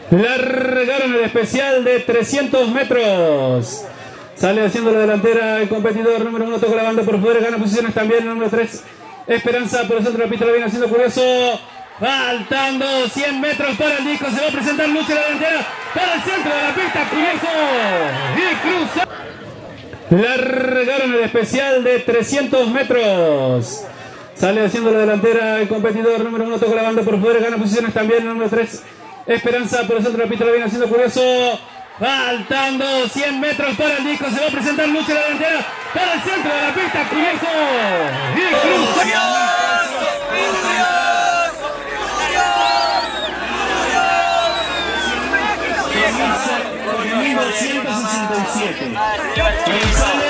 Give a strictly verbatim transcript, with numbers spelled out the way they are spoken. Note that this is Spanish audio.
Largaron el especial de trescientos metros. Sale haciendo la delantera el competidor número uno, toca la banda por fuera, gana posiciones también el número tres. Esperanza por el centro de la pista, lo viene haciendo Curioso. Faltando cien metros para el disco, se va a presentar Lucha la delantera para el centro de la pista, Curioso. Y cruza. Largaron el especial de trescientos metros. Sale haciendo la delantera el competidor número uno, toca la banda por fuera, gana posiciones también el número tres. Esperanza por el centro de la pista, lo viene haciendo Curioso. Faltando cien metros para el disco, se va a presentar Lucha la delantera para el centro de la pista, Curioso. Y cruza. Ciento sesenta y siete.